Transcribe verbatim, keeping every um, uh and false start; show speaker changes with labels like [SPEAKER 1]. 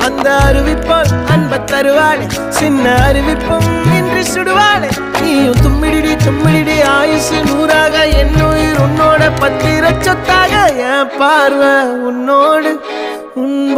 [SPEAKER 1] அந்த அறிவிப்பால் அன்ப தருவாளே சின்ன அறிவிப்பும் இன்றி சுடுவாளே நீயும் தும்மிடி தும்மிடி ஆயுசு நூறாக என் உயிர் உன்னோட பத்திர சொத்தாக என் பார்வை உன்னோடு உன்